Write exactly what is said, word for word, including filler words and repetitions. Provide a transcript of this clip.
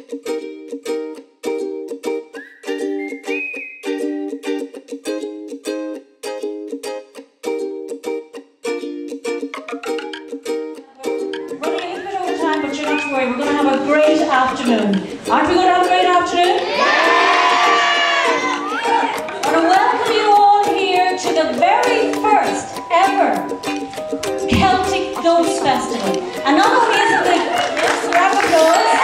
We're going to have a great afternoon. Aren't we going to have a great afternoon? I want to welcome you all here to the very first ever Celtic Ghost Festival. And not only is it the... Yes, round of applause.